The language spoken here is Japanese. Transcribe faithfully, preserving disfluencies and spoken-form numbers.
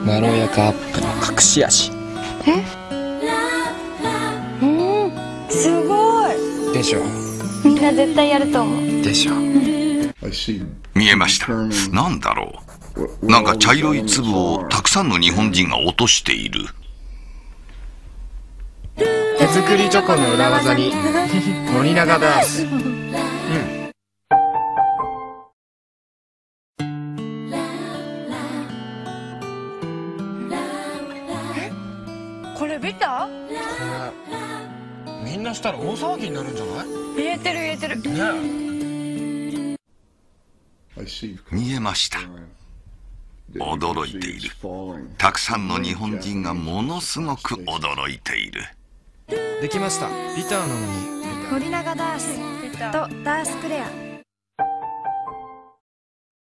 まろやかアップの隠し味。 え、うん、すごいでしょ。 みんな絶対やると思う。 でしょ。 見えました。なんだろう。なんか茶色い粒をたくさんの日本人が落としている。 手作りチョコの裏技に森永ダース。うん。 これ見た？ みんなしたら大騒ぎになるんじゃない？ 入れてる入れてる。 ねえ。 見えました。驚いている。たくさんの日本人がものすごく驚いている。 できました。ビターなのに。 森永ダースとダースクレア。